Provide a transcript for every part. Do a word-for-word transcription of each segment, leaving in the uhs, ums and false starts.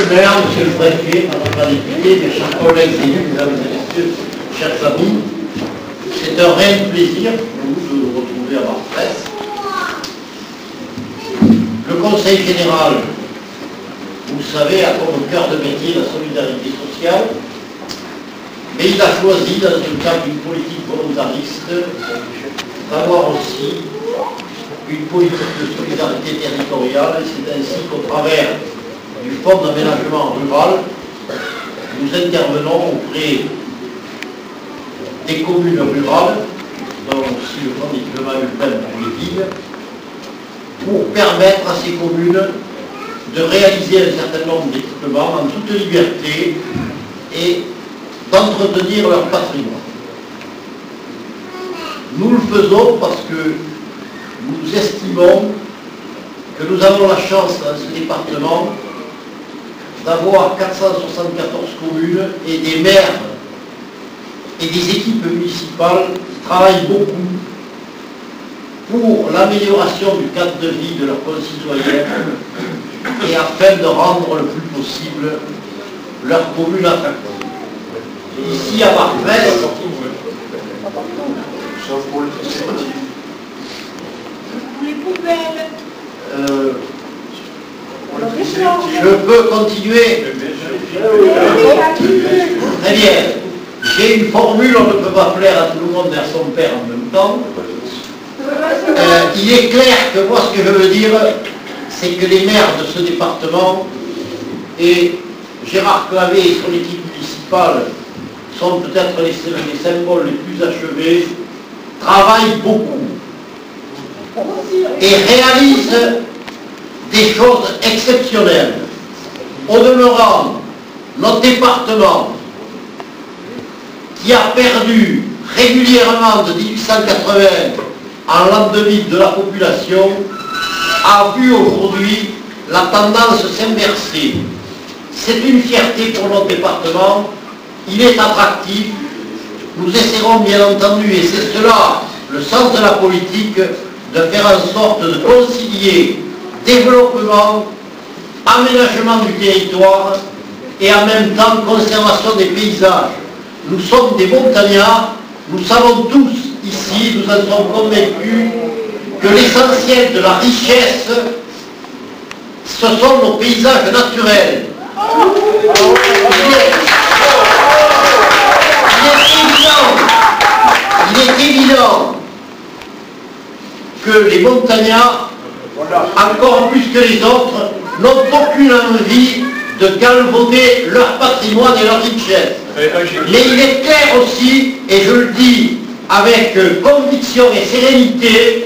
le maire, monsieur le préfet, madame la députée, mes chers collègues élus, mesdames et messieurs, chers amis, c'est un réel plaisir pour nous de nous retrouver à Bartrès. Le Conseil général, vous le savez, a comme cœur de métier la solidarité sociale, mais il a choisi, dans le cadre d'une politique volontariste, d'avoir aussi une politique de solidarité territoriale, et c'est ainsi qu'au travers du Fonds d'aménagement rural, nous intervenons auprès des communes rurales, dont aussi le Fonds d'équipement urbain pour les villes, pour permettre à ces communes de réaliser un certain nombre d'équipements en toute liberté et d'entretenir leur patrimoine. Nous le faisons parce que nous estimons que nous avons la chance dans ce département d'avoir quatre cent soixante-quatorze communes et des maires et des équipes municipales qui travaillent beaucoup pour l'amélioration du cadre de vie de leurs concitoyens et afin de rendre le plus possible leur commune attractive. Ici à Bartrès, les poubelles. Euh, je peux continuer. Très bien. J'ai une formule, on ne peut pas plaire à tout le monde et à son père en même temps. Euh, il est clair que moi ce que je veux dire, c'est que les maires de ce département et Gérard Clavé et son équipe municipale sont peut-être les, les symboles les plus achevés, travaillent beaucoup et réalisent des choses exceptionnelles. Au demeurant, notre département, qui a perdu régulièrement de mille huit cent quatre-vingts en l'an deux mille de la population, a vu aujourd'hui la tendance s'inverser. C'est une fierté pour notre département, il est attractif, nous essaierons bien entendu, et c'est cela le sens de la politique, de faire en sorte de concilier développement, aménagement du territoire et en même temps conservation des paysages. Nous sommes des montagnards, nous savons tous ici, nous en sommes convaincus, que l'essentiel de la richesse, ce sont nos paysages naturels. Il est, il est évident, il est évident que les montagnards, encore plus que les autres, n'ont aucune envie de galvauder leur patrimoine et leur richesse. Mais il est clair aussi, et je le dis avec conviction et sérénité,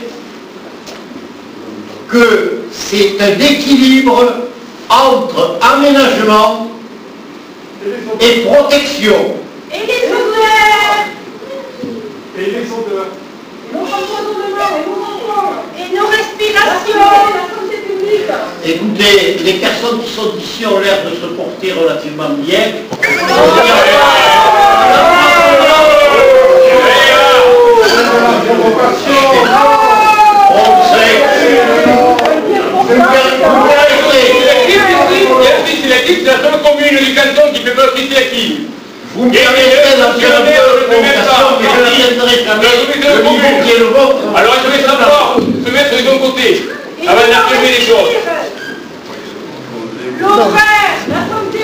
que c'est un équilibre entre aménagement et protection. Et les odeurs. Et les odeurs. Et nos respirations. Écoutez, les personnes qui sont ici ont l'air de se porter relativement bien. On sait. C'est la seule commune du canton qui fait peur ici à qui. Vous me permettez d'en faire un peu de provocation, mais je l'atteindrai jamais le niveau qui est le vôtre. Alors je vais savoir se mettre de ton côté, avant d'arriver les choses. L'horaire, la santé,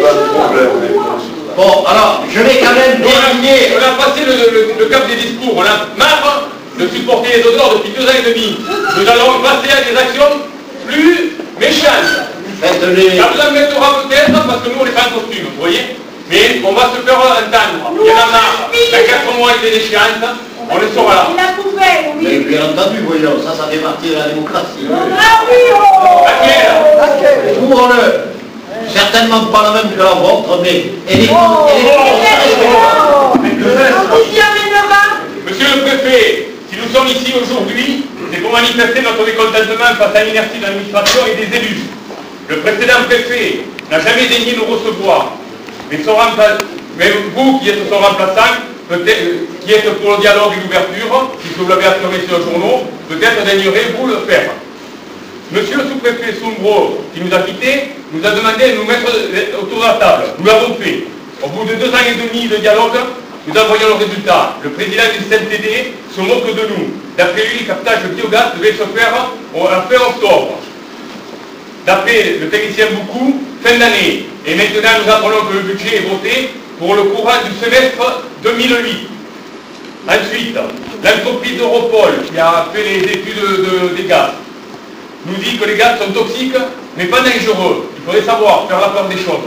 Bon, alors, je vais quand même terminer. On a passé le, le, le cap des discours, on a marre de supporter les odeurs depuis deux ans et demi. Nous allons passer à des actions plus méchantes. Faites-les. Ça vous embêtera peut-être parce que nous on n'est pas en costume, vous voyez. Mais on va se faire entendre. Il y en a marre. Dans quatre mois il y a des échéances, on les saura là. la poubelle, Mais oui. bien entendu, voyons, ça, ça fait partie de la démocratie. Ah oui, oh. Laquelle? Ouvrons-le. Certainement pas la même que la vôtre, mais elle est Oh, elle est oh, respectable. Qui amènera? Monsieur le préfet, si nous sommes ici aujourd'hui, c'est pour manifester notre mécontentement face à l'inertie de l'administration et des élus. Le précédent préfet n'a jamais daigné nous recevoir. Mais, son mais vous qui êtes son remplaçant, peut-être, qui êtes pour le dialogue et l'ouverture, puisque vous l'avez affirmé sur les journaux, peut-être daignerez-vous le faire. Monsieur le sous-préfet Soumbro, qui nous a quittés, nous a demandé de nous mettre autour de la table. Nous l'avons fait. Au bout de deux ans et demi de dialogue, nous en voyons le résultat. Le président du C N T D se moque de nous. D'après lui, le captage de biogaz devait se faire à fin octobre. D'après le technicien Boucou, fin d'année. Et maintenant, nous apprenons que le budget est voté pour le courant du semestre deux mille huit. Ensuite, l'entreprise Europol, qui a fait les études de, de, des gaz, nous dit que les gaz sont toxiques, mais pas dangereux. Il faudrait savoir faire la part des choses.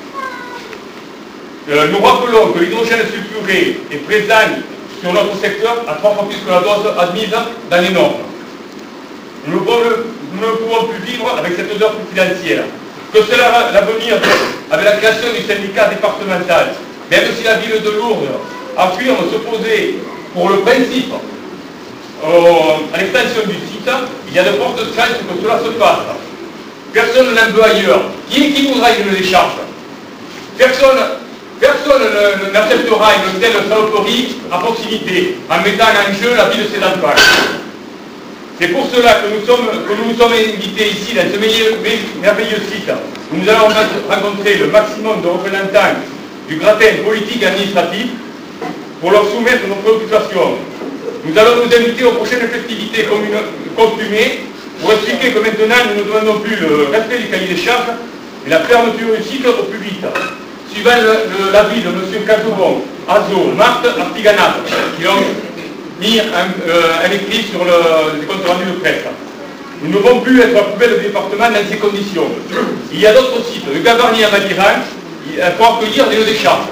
Euh, nous rappelons que l'hydrogène sulfuré est présent sur notre secteur à trois fois plus que la dose admise dans les normes. Nous, nous ne pouvons plus vivre avec cette odeur financière. Que cela l'avenir avec la création du syndicat départemental, même si la ville de Lourdes affirme s'opposer pour le principe euh, à l'extension du site, il y a de fortes chances que cela se fasse. Personne n'en veut ailleurs. Qui, qui voudra une décharge? Personne, personne n'acceptera une telle saloperie à proximité, en mettant en jeu la vie de ses enfants. C'est pour cela que nous sommes, que nous, nous sommes invités ici, dans ce merveilleux site, où nous allons rencontrer le maximum de représentants du gratin politique et administratif pour leur soumettre nos préoccupations. Nous allons nous inviter aux prochaines festivités costumées pour expliquer que maintenant nous ne demandons plus le respect du cahier des charges et la fermeture du site au plus vite. Suivant l'avis de M. Cazobon, Azo, Marthe, Artiganat, qui ont mis un, euh, un écrit sur le, le compte rendu de presse. Nous ne devons plus être la poubelle du département dans ces conditions. Il y a d'autres sites, le Gavarnie à Madiran, pour accueillir des décharges.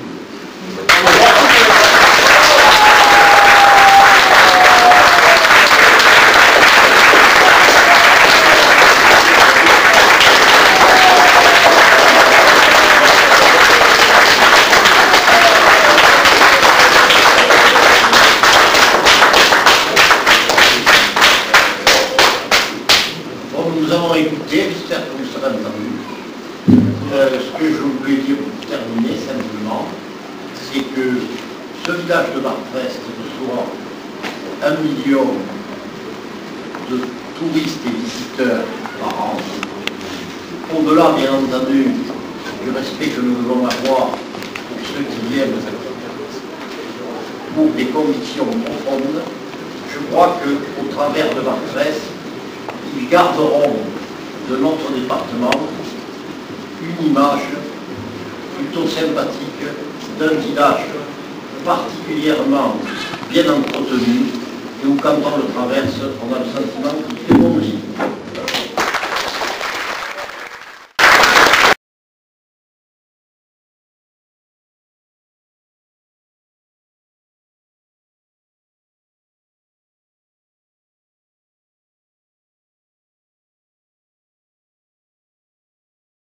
Nous avons écouté, j'espère que vous serez entendu. Euh, ce que je voulais dire pour terminer simplement, c'est que ce village de Barfest reçoit un million de touristes et visiteurs par an. Au-delà, bien entendu, du respect que nous devons avoir pour ceux qui viennent pour des convictions profondes, je crois qu'au travers de Barfest, ils garderont de notre département une image plutôt sympathique d'un village particulièrement bien entretenu et où quand on le traverse, on a le sentiment qu'il fait bon vivre.